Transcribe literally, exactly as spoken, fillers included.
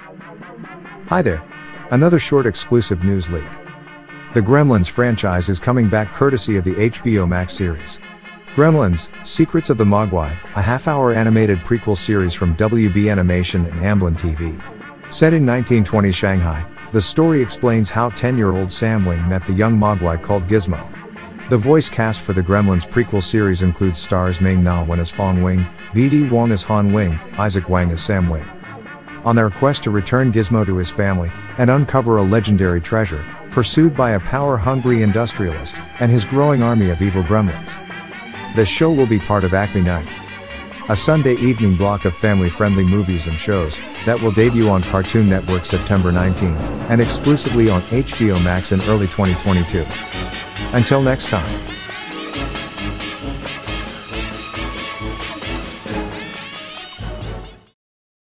Hi there. Another short exclusive news leak. The Gremlins franchise is coming back courtesy of the H B O Max series. Gremlins, Secrets of the Mogwai, a half-hour animated prequel series from W B Animation and Amblin T V. Set in nineteen twenty Shanghai, the story explains how ten-year-old Sam Wing met the young Mogwai called Gizmo. The voice cast for the Gremlins prequel series includes stars Ming Na Wen as Fong Wing, V D Wong as Han Wing, Isaac Wang as Sam Wing. On their quest to return Gizmo to his family, and uncover a legendary treasure, pursued by a power-hungry industrialist, and his growing army of evil gremlins. The show will be part of ACME Night, a Sunday evening block of family-friendly movies and shows, that will debut on Cartoon Network September nineteenth, and exclusively on H B O Max in early twenty twenty-two. Until next time.